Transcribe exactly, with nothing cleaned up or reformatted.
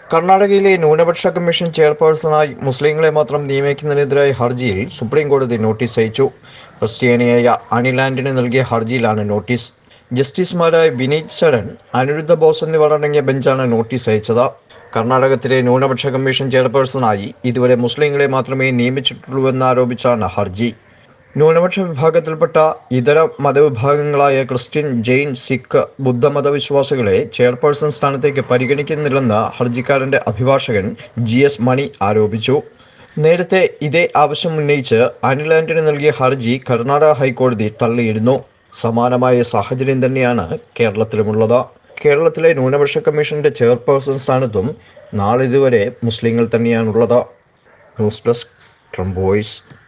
കർണാടകയിലെ ന്യൂനപക്ഷ കമ്മീഷൻ ചെയർപേഴ്സണായി മുസ്ലിങ്ങളെ മാത്രം നിയമിക്കുന്നതിനെതിരായ ഹർജിയിൽ സുപ്രീം കോടതി നോട്ടീസ് അയച്ചു. ക്രിസ്ത്യാനിയായ അനിൽ ആന്റണി നൽകിയ ഹർജിയിലാണ് നോട്ടീസ്. ജസ്റ്റിസുമാരായ വിനീത് സരൺ, അനിരുദ്ധ ബോസ് എന്നിവർ അടങ്ങിയ ബെഞ്ചാണ് നോട്ടീസ് അയച്ചത്. കർണാടകത്തിലെ ന്യൂനപക്ഷ കമ്മീഷൻ ചെയർപേഴ്സണായി ഇതുവരെ മുസ്ലിങ്ങളെ മാത്രമേ നിയമിച്ചിട്ടുള്ളൂവെന്നാരോപിച്ചാണ് ഹർജി. ന്യൂനപക്ഷ വിഭാഗത്തിൽപ്പെട്ട ഇതര മതവിഭാഗങ്ങളായ ക്രിസ്ത്യൻ, ജെയിൻ, സിഖ്, ബുദ്ധമതവിശ്വാസികളെ ചെയർപേഴ്സൺ സ്ഥാനത്തേക്ക് പരിഗണിക്കുന്നില്ലെന്ന് ഹർജിക്കാരന്റെ അഭിഭാഷകൻ ജി എസ് മണി ആരോപിച്ചു. നേരത്തെ ഇതേ ആവശ്യം ഉന്നയിച്ച് അനിൽ ആന്റണി നൽകിയ ഹർജി കർണാടക ഹൈക്കോടതി തള്ളിയിരുന്നു. സമാനമായ സാഹചര്യം തന്നെയാണ് കേരളത്തിലുമുള്ളത്. കേരളത്തിലെ ന്യൂനപക്ഷ കമ്മീഷന്റെ ചെയർപേഴ്സൺ സ്ഥാനത്തും നാളിതുവരെ മുസ്ലിങ്ങൾ തന്നെയാണുള്ളത്. News desk Trump voice.